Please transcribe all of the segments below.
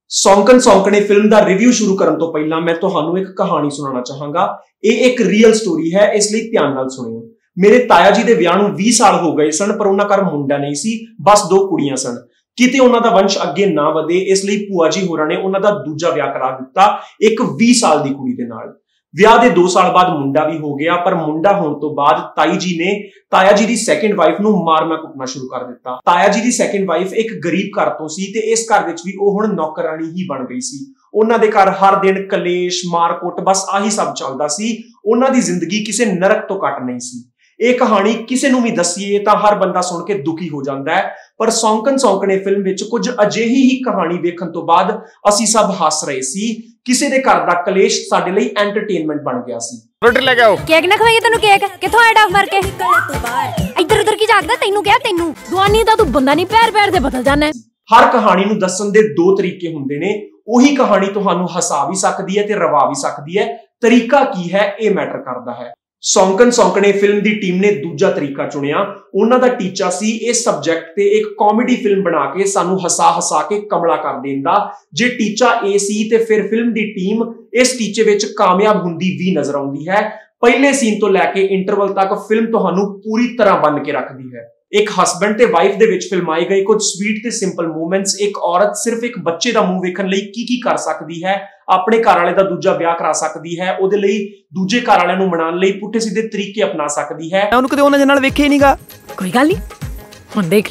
ਸੌਂਕਣ ਸੌਂਕਣੇ film ਦਾ review ਸ਼ੁਰੂ ਕਰਨ ਤੋਂ ਪਹਿਲਾਂ ਮੈਂ ਤੁਹਾਨੂੰ ਇੱਕ ਕਹਾਣੀ ਸੁਣਾਉਣਾ ਚਾਹਾਂਗਾ। ਇਹ ਇੱਕ ਰੀਅਲ ਸਟੋਰੀ ਹੈ, ਇਸ ਲਈ ਧਿਆਨ ਨਾਲ ਸੁਣਿਓ। ਮੇਰੇ ਤਾਇਆ ਜੀ ਦੇ ਵਿਆਹ ਨੂੰ 20 ਸਾਲ ਹੋ ਗਏ ਸਨ, ਪਰ ਉਹਨਾਂ ਘਰ ਮੁੰਡਾ ਨਹੀਂ ਸੀ, ਬਸ 2 ਕੁੜੀਆਂ ਸਨ। ਕਿਤੇ ਉਹਨਾਂ ਦਾ ਵੰਸ਼ ਅੱਗੇ ਨਾ ਵਧੇ, ਇਸ ਲਈ ਭੂਆ ਜੀ ਹੋਰਾਂ ਨੇ ਉਹਨਾਂ ਦਾ ਦੂਜਾ ਵਿਆਹ ਕਰਾ ਦਿੱਤਾ ਇੱਕ 20 ਸਾਲ ਦੀ ਕੁੜੀ ਦੇ ਨਾਲ। ਵਿਆਹ ਦੇ 2 ਸਾਲ ਬਾਅਦ ਮੁੰਡਾ ਵੀ ਹੋ ਗਿਆ, ਪਰ ਮੁੰਡਾ ਹੋਣ ਤੋਂ ਬਾਅਦ ਤਾਈ ਜੀ ਨੇ ਤਾਇਆ ਜੀ ਦੀ ਸੈਕੰਡ ਵਾਈਫ ਨੂੰ ਮਾਰਨਾ ਕੁੱਟਣਾ ਸ਼ੁਰੂ ਕਰ ਦਿੱਤਾ। ਤਾਇਆ ਜੀ ਦੀ ਸੈਕੰਡ ਵਾਈਫ ਇੱਕ ਗਰੀਬ ਘਰ ਤੋਂ ਸੀ ਤੇ ਇਸ ਘਰ ਵਿੱਚ ਵੀ ਉਹ ਹੁਣ ਨੌਕਰਾਨੀ ਹੀ ਬਣ ਗਈ ਸੀ। ਉਹਨਾਂ ਦੇ ਘਰ ਹਰ ਦਿਨ ਕਲੇਸ਼, ਮਾਰ-ਕੁੱਟ, ਬਸ ਆਹੀ ਸਭ ਚੱਲਦਾ ਸੀ। ਉਹਨਾਂ ਦੀ ਜ਼ਿੰਦਗੀ ਕਿਸੇ ਨਰਕ ਤੋਂ ਘੱਟ ਨਹੀਂ ਸੀ। ਇਹ ਕਹਾਣੀ ਕਿਸੇ ਨੂੰ ਵੀ ਦਸੀਏ ਤਾਂ ਹਰ ਬੰਦਾ ਸੁਣ ਕੇ ਦੁਖੀ ਹੋ ਜਾਂਦਾ ਹੈ, ਪਰ ਸੌਂਕਣ ਸੌਂਕਣੇ ਫਿਲਮ ਵਿੱਚ ਕੁਝ ਅਜਿਹੀ ਹੀ ਕਹਾਣੀ ਵੇਖਣ ਤੋਂ ਬਾਅਦ ਅਸੀਂ ਸਭ ਹੱਸ ਰਹੇ ਸੀ। ਕਿਸੇ ਦੇ ਘਰ ਦਾ ਕਲੇਸ਼ ਸਾਡੇ ਲਈ ਐਂਟਰਟੇਨਮੈਂਟ ਬਣ ਗਿਆ ਸੀ। ਰੋਟੀ ਲੈ ਕੇ ਆਓ। ਕੇਕ ਨਾ ਖਵਾਈਏ ਤੈਨੂੰ, ਕੇਕ ਕਿੱਥੋਂ ਆਇਆ ਡਾਫ ਮਾਰ ਕੇ? ਇੱਧਰ ਉੱਧਰ ਕੀ ਜਾਗਦਾ ਤੈਨੂੰ ਕਿਹਾ? ਤੈਨੂੰ ਦੁਆਨੀ ਦਾ ਤੂੰ ਬੰਦਾ ਨਹੀਂ, ਪੈਰ ਪੈਰ ਤੇ ਬਦਲ ਜਾਣਾ। ਹਰ ਕਹਾਣੀ ਨੂੰ ਦੱਸਣ ਦੇ 2 ਤਰੀਕੇ ਹੁੰਦੇ ਨੇ। ਉਹੀ ਕਹਾਣੀ ਤੁਹਾਨੂੰ ਹਸਾ ਵੀ ਸਕਦੀ ਹੈ ਤੇ ਰਵਾ ਵੀ ਸਕਦੀ ਹੈ। ਤਰੀਕਾ ਕੀ ਹੈ ਇਹ ਮੈਟਰ ਕਰਦਾ ਹੈ। ਸੌਂਕਣ ਸੌਂਕਣੇ ਫਿਲਮ ਦੀ ਟੀਮ ਨੇ ਦੂਜਾ ਤਰੀਕਾ ਚੁਣਿਆ। ਉਹਨਾਂ ਦਾ ਟੀਚਾ ਸੀ ਇਸ ਸਬਜੈਕਟ ਤੇ ਇੱਕ ਕਾਮੇਡੀ ਫਿਲਮ ਬਣਾ ਕੇ ਸਾਨੂੰ ਹਸਾ ਕੇ ਕਮਲਾ ਕਰ ਦੇਣ ਦਾ। ਜੇ ਟੀਚਾ ਇਹ ਸੀ ਤੇ ਫਿਰ ਫਿਲਮ ਦੀ ਟੀਮ ਇਸ ਟੀਚੇ ਵਿੱਚ ਕਾਮਯਾਬ ਹੁੰਦੀ ਵੀ ਨਜ਼ਰ ਆਉਂਦੀ ਹੈ। ਪਹਿਲੇ ਸੀਨ ਤੋਂ ਲੈ ਕੇ ਇੰਟਰਵਲ ਤੱਕ ਫਿਲਮ ਤੁਹਾਨੂੰ ਪੂਰੀ ਤਰ੍ਹਾਂ ਬੰਨ ਕੇ ਰੱਖਦੀ ਹੈ। ਇੱਕ ਹਸਬੈਂਡ ਤੇ ਵਾਈਫ ਦੇ ਵਿੱਚ ਫਿਲਮਾਏ ਗਏ ਕੁਝ ਸਵੀਟ ਤੇ ਸਿੰਪਲ ਮੂਮੈਂਟਸ, ਇੱਕ ਔਰਤ ਸਿਰਫ ਇੱਕ ਬੱਚੇ ਦਾ ਮੂੰਹ ਵੇਖਣ ਲਈ ਕੀ ਕਰ ਸਕਦੀ ਹੈ, ਆਪਣੇ ਘਰ ਵਾਲੇ ਦਾ ਦੂਜਾ ਵਿਆਹ ਕਰਾ ਸਕਦੀ ਹੈ, ਉਹਦੇ ਲਈ ਦੂਜੇ ਘਰ ਵਾਲਿਆਂ ਨੂੰ ਮਨਾਉਣ ਲਈ ਪੁੱਠੇ ਸਿੱਧੇ ਤਰੀਕੇ ਅਪਣਾ ਸਕਦੀ ਹੈ। ਉਹਨੂੰ ਕਦੇ ਉਹਨਾਂ ਦੇ ਨਾਲ ਵੇਖਿਆ ਹੀ ਨਹੀਂਗਾ। ਕੋਈ ਗੱਲ ਨਹੀਂ, ਹੁਣ ਦੇਖ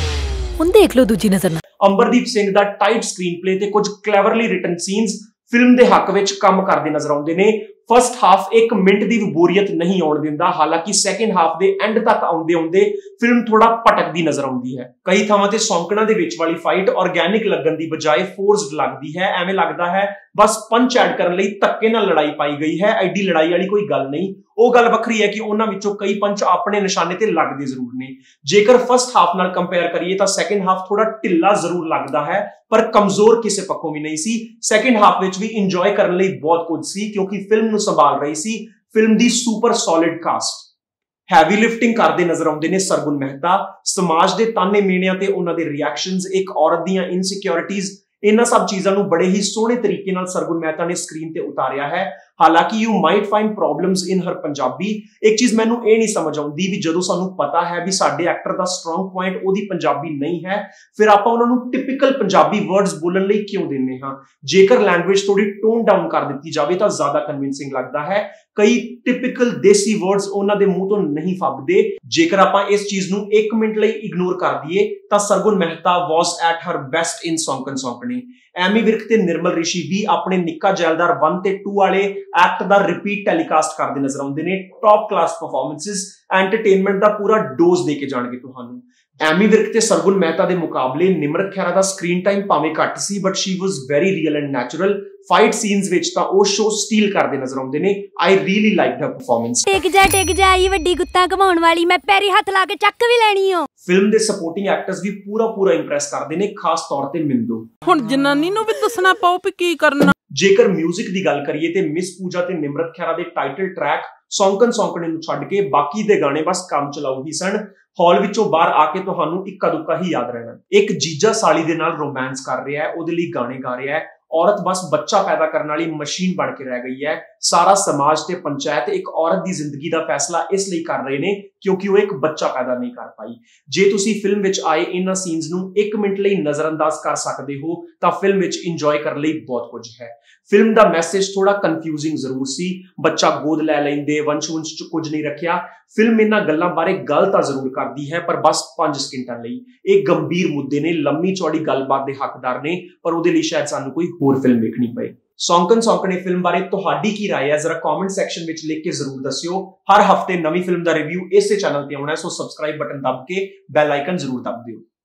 ਲਓ ਦੂਜੀ ਨਜ਼ਰ ਨਾਲ। ਅੰਬਰਦੀਪ ਸਿੰਘ ਦਾ ਟਾਈਟ ਸਕਰੀਨ ਪਲੇ ਤੇ ਕੁਝ ਕਲੈਵਰਲੀ ਰਿਟਨ ਸੀਨਸ ਫਿਲਮ ਦੇ ਹੱਕ ਵਿੱਚ ਕੰਮ ਕਰਦੇ ਨਜ਼ਰ ਆਉਂਦੇ ਨੇ। ਫਸਟ ਹਾਫ 1 ਮਿੰਟ ਦੀ ਵੀ ਬੋਰੀਅਤ ਨਹੀਂ ਆਉਣ ਦਿੰਦਾ, ਹਾਲਾਂਕਿ ਸੈਕੰਡ ਹਾਫ ਦੇ ਐਂਡ ਤੱਕ ਆਉਂਦੇ ਫਿਲਮ ਥੋੜਾ ਭਟਕਦੀ ਨਜ਼ਰ ਆਉਂਦੀ ਹੈ। ਕਈ ਥਾਵਾਂ ਤੇ ਸੌਂਕਣਾ ਦੇ ਵਿੱਚ ਵਾਲੀ ਫਾਈਟ ਆਰਗੈਨਿਕ ਲੱਗਣ ਦੀ ਬਜਾਏ ਫੋਰਸਡ ਲੱਗਦੀ ਹੈ। ਐਵੇਂ ਲੱਗਦਾ ਹੈ ਬਸ ਪੰਚ ਐਡ ਕਰਨ ਲਈ ਧੱਕੇ ਨਾਲ ਲੜਾਈ ਪਾਈ ਗਈ ਹੈ। ਐਡੀ ਲੜਾਈ ਵਾਲੀ ਕੋਈ ਗੱਲ ਨਹੀਂ। ਉਹ ਗੱਲ ਵੱਖਰੀ ਹੈ ਕਿ ਉਹਨਾਂ ਵਿੱਚੋਂ ਕਈ ਪੰਚ ਆਪਣੇ ਨਿਸ਼ਾਨੇ ਤੇ ਲੱਗਦੇ ਜ਼ਰੂਰ ਨੇ। ਜੇਕਰ ਫਸਟ ਹਾਫ ਨਾਲ ਕੰਪੇਅਰ ਕਰੀਏ ਤਾਂ ਸੈਕੰਡ ਹਾਫ ਥੋੜਾ ਢਿੱਲਾ ਜ਼ਰੂਰ ਲੱਗਦਾ ਹੈ, ਪਰ ਕਮਜ਼ੋਰ ਕਿਸੇ ਪੱਖੋਂ ਵੀ ਨਹੀਂ ਸੀ। ਸੈਕੰਡ ਹਾਫ ਵਿੱਚ ਵੀ ਇੰਜੋਏ ਕਰਨ ਲਈ ਬਹੁਤ ਕੁਝ ਸੀ, ਕਿਉਂਕਿ ਫਿਲਮ ਨੂੰ ਸੰਭਾਲ ਰਹੀ ਸੀ ਫਿਲਮ ਦੀ super solid cast. Heavy lifting ਕਰਦੇ ਨਜ਼ਰ ਆਉਂਦੇ ਨੇ ਸਰਗੁਣ ਮਹਿਤਾ। ਸਮਾਜ ਦੇ ਤਾਨੇ ਮੀਣਿਆਂ ਤੇ ਉਹਨਾਂ ਦੇ ਰਿਐਕਸ਼ਨਸ, ਇੱਕ ਔਰਤ ਦੀਆਂ ਇਨਸਿਕਿਉਰਿਟੀਜ਼, ਇਹਨਾਂ ਸਭ ਚੀਜ਼ਾਂ ਨੂੰ ਬੜੇ ਹੀ ਸੋਹਣੇ ਤਰੀਕੇ ਨਾਲ ਸਰਗੁਣ ਮਹਿਤਾ ਨੇ ਸਕਰੀਨ ਤੇ ਉਤਾਰਿਆ ਹੈ। ਹਾਲਾਂਕਿ you might find problems in her Punjabi. ਇੱਕ ਚੀਜ਼ ਮੈਨੂੰ ਇਹ ਨਹੀਂ ਸਮਝ ਆਉਂਦੀ ਵੀ ਜਦੋਂ ਸਾਨੂੰ ਪਤਾ ਹੈ ਵੀ ਸਾਡੇ ਐਕਟਰ ਦਾ ਸਟਰੋਂਗ ਪੁਆਇੰਟ ਉਹਦੀ ਪੰਜਾਬੀ ਨਹੀਂ ਹੈ, ਫਿਰ ਆਪਾਂ ਉਹਨਾਂ ਨੂੰ ਟਿਪੀਕਲ ਪੰਜਾਬੀ ਵਰਡਸ ਬੋਲਣ ਲਈ ਕਿਉਂ ਦਿੰਦੇ ਹਾਂ? ਜੇਕਰ ਲੈਂਗੁਏਜ ਥੋੜੀ ਟੋਨ ਡਾਊਨ ਕਰ ਦਿੱਤੀ ਜਾਵੇ ਤਾਂ ਜ਼ਿਆਦਾ ਕਨਵਿੰਸਿੰਗ ਲੱਗਦਾ ਹੈ। ਕਈ ਟਿਪੀਕਲ ਦੇਸੀ ਵਰਡਸ ਉਹਨਾਂ ਦੇ ਮੂੰਹ ਤੋਂ ਨਹੀਂ ਫੱਬਦੇ। ਜੇਕਰ ਆਪਾਂ ਇਸ ਚੀਜ਼ ਨੂੰ 1 ਮਿੰਟ ਲਈ ਇਗਨੋਰ ਕਰ ਦਈਏ ਤਾਂ Sargun Mehta was at her best in Saunkan Saunkne. Ammy Virk ਤੇ ਨਿਰਮਲ ਰਿਸ਼ੀ ਵੀ ਆਪਣੇ ਨਿੱਕਾ ਜੈਲਦਾਰ 1 ਤੇ 2 ਵਾਲੇ ਐਕਟ ਦਾ ਰਿਪੀਟ ਟੈਲੀਕਾਸਟ ਕਰਦੇ ਨਜ਼ਰ ਆਉਂਦੇ ਨੇ। ਟੌਪ ਕਲਾਸ ਪਰਫਾਰਮੈਂਸਿਸ, ਐਂਟਰਟੇਨਮੈਂਟ ਦਾ ਪੂਰਾ ਡੋਜ਼ ਦੇ ਕੇ ਜਾਣਗੇ ਤੁਹਾਨੂੰ। ਐਮੀ ਵਿਰਕ ਤੇ ਸਰਗੁਣ ਮਹਿਤਾ ਦੇ ਮੁਕਾਬਲੇ ਨਿਮਰਤ ਖਹਿਰਾ ਦਾ ਸਕਰੀਨ ਟਾਈਮ ਭਾਵੇਂ ਘੱਟ ਸੀ, but she was very real and natural. Fight scenes ਵਿੱਚ ਤਾਂ ਉਹ ਸ਼ੋ ਸਟੀਲ ਕਰਦੇ ਨਜ਼ਰ ਆਉਂਦੇ ਨੇ। I really liked her performance. ਟਿਕ ਜਾ ਇਹ ਵੱਡੀ ਗੁੱਤਾਂ ਘਮਾਉਣ ਵਾਲੀ, ਮੈਂ ਪੈਰੀ ਹੱਥ ਲਾ ਕੇ ਚੱਕ ਵੀ ਲੈਣੀ ਓ। ਫਿਲਮ ਦੇ ਸਪੋਰਟਿੰਗ ਐਕਟਰਸ ਵੀ ਪੂਰਾ ਇੰਪ੍ਰੈਸ ਕਰਦੇ ਨੇ, ਖਾਸ ਤੌਰ ਤੇ ਮਿੰਦੋ। ਹੁਣ ਜਨਾਨੀ ਨੂੰ ਵੀ ਦੱਸਣਾ ਪਾਓ ਵੀ ਕੀ ਕਰਨਾ। ਜੇਕਰ 뮤직 ਦੀ ਗੱਲ ਕਰੀਏ ਤੇ ਮਿਸ ਪੂਜਾ ਤੇ ਨਿਮਰਤ ਖਹਿਰਾ ਦੇ ਟਾਈਟਲ ਟਰੈਕ ਸੌਂਕਣ ਸੌਂਕਣੇ ਨੂੰ ਛੱਡ ਕੇ ਬਾਕੀ ਦੇ ਗਾਣੇ ਬਸ ਕੰਮ ਚਲਾਊ ਹੀ ਸਨ। ਹਾਲ ਵਿੱਚੋਂ ਬਾਹਰ ਆ ਕੇ ਤੁਹਾਨੂੰ ਇੱਕਾ ਦੁੱਕਾ ਹੀ ਯਾਦ ਰਹਿਣਾ। ਇੱਕ ਜੀਜਾ ਸਾਲੀ ਦੇ ਨਾਲ ਰੋਮਾਂਸ ਕਰ ਰਿਹਾ ਹੈ, ਉਹਦੇ ਲਈ ਗਾਣੇ ਗਾ ਰਿਹਾ ਹੈ। ਔਰਤ ਬਸ ਬੱਚਾ ਪੈਦਾ ਕਰਨ ਵਾਲੀ ਮਸ਼ੀਨ ਬਣ ਕੇ ਰਹਿ ਗਈ ਹੈ। ਸਾਰਾ ਸਮਾਜ ਤੇ ਪੰਚਾਇਤ ਇੱਕ ਔਰਤ ਦੀ ਜ਼ਿੰਦਗੀ ਦਾ ਫੈਸਲਾ ਇਸ ਲਈ ਕਰ ਰਹੇ ਨੇ ਕਿਉਂਕਿ ਉਹ ਇੱਕ ਬੱਚਾ ਪੈਦਾ ਨਹੀਂ ਕਰ ਪਾਈ। ਜੇ ਤੁਸੀਂ ਫਿਲਮ ਵਿੱਚ ਆਏ ਇਹਨਾਂ ਸੀਨਸ ਨੂੰ 1 ਮਿੰਟ ਲਈ ਨਜ਼ਰਅੰਦਾਜ਼ ਕਰ ਸਕਦੇ ਹੋ ਤਾਂ ਫਿਲਮ ਵਿੱਚ ਇੰਜੋਏ ਕਰਨ ਲਈ ਬਹੁਤ ਕੁਝ ਹੈ। ਫਿਲਮ ਦਾ ਮੈਸੇਜ ਥੋੜਾ ਕਨਫਿਊਜ਼ਿੰਗ ਜ਼ਰੂਰ ਸੀ। ਬੱਚਾ ਗੋਦ ਲੈ ਲੈਂਦੇ, ਵੰਸ਼ ਚ ਕੁਝ ਨਹੀਂ ਰੱਖਿਆ। ਫਿਲਮ ਇਹਨਾਂ ਗੱਲਾਂ ਬਾਰੇ ਗੱਲ ਤਾਂ ਜ਼ਰੂਰ ਕਰਦੀ ਹੈ, ਪਰ ਬਸ 5 ਸਕਿੰਟਾਂ ਲਈ। ਇਹ ਗੰਭੀਰ ਮੁੱਦੇ ਨੇ, ਲੰਮੀ ਚੌੜੀ ਗੱਲਬਾਤ ਦੇ ਹੱਕਦਾਰ ਨੇ, ਪਰ ਉਹਦੇ ਲਈ ਸ਼ਾਇਦ ਸਾਨੂੰ ਕੋਈ ਹੋਰ ਫਿਲਮ ਵੇਖਣੀ ਪਏ। ਸੌਂਕਣ ਸੌਂਕਣੇ ਫਿਲਮ ਬਾਰੇ ਤੁਹਾਡੀ ਕੀ ਰਾਏ ਹੈ? ਜ਼ਰਾ ਕਮੈਂਟ ਸੈਕਸ਼ਨ ਵਿੱਚ ਲਿਖ ਕੇ ਜ਼ਰੂਰ ਦੱਸਿਓ। ਹਰ ਹਫਤੇ ਨਵੀਂ ਫਿਲਮ ਦਾ ਰਿਵਿਊ ਇਸੇ ਚੈਨਲ ਤੇ ਆਉਣਾ ਹੈ, ਸੋ ਸਬਸਕ੍ਰਾਈਬ ਬਟਨ ਦਬ ਕੇ ਬੈਲ ਆਈਕਨ ਜ਼ਰੂਰ ਦਬ ਦਿਓ।